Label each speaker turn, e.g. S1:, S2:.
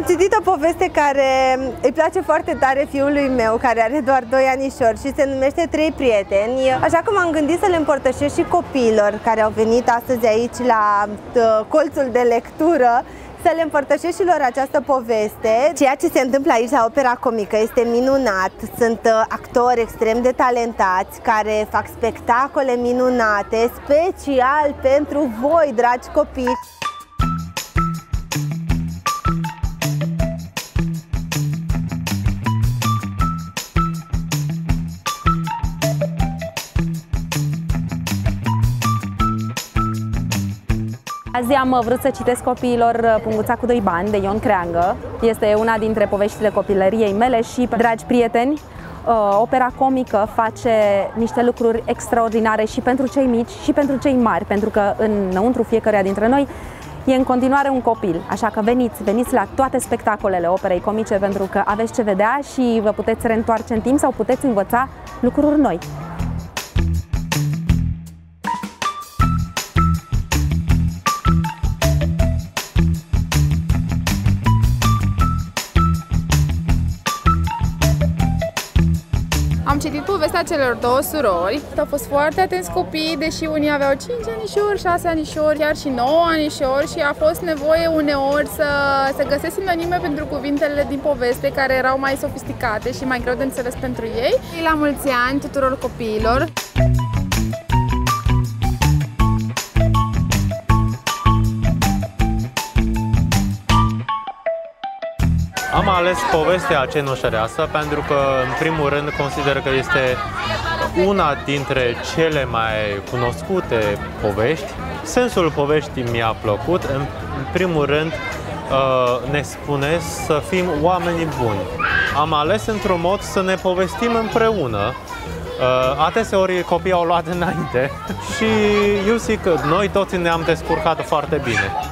S1: Am citit o poveste care îi place foarte tare fiului meu, care are doar 2 anișori și se numește Trei prieteni. Așa că m-am gândit să le împărtășesc și copiilor care au venit astăzi aici la colțul de lectură, să le împărtășesc și lor această poveste. Ceea ce se întâmplă aici la Opera Comică este minunat. Sunt actori extrem de talentați care fac spectacole minunate, special pentru voi, dragi copii.
S2: Azi am vrut să citesc copiilor Punguța cu 2 bani de Ion Creangă. Este una dintre poveștile copilăriei mele și, dragi prieteni, Opera Comică face niște lucruri extraordinare și pentru cei mici și pentru cei mari, pentru că înăuntru fiecăruia dintre noi e în continuare un copil. Așa că veniți la toate spectacolele Operei Comice pentru că aveți ce vedea și vă puteți reîntoarce în timp sau puteți învăța lucruri noi.
S3: Am citit povestea celor 2 surori. Au fost foarte atenți copii, deși unii aveau 5 anișori, 6 anișori, chiar și 9 anișori și a fost nevoie uneori să găsesc sinonime pentru cuvintele din poveste care erau mai sofisticate și mai greu de înțeles pentru ei. La mulți ani tuturor copiilor!
S4: Am ales povestea Cenușăreasă pentru că, în primul rând, consider că este una dintre cele mai cunoscute povești. Sensul poveștii mi-a plăcut. În primul rând, ne spune să fim oameni buni. Am ales într-un mod să ne povestim împreună. Adeseori copiii au luat înainte și eu zic că noi toți ne-am descurcat foarte bine.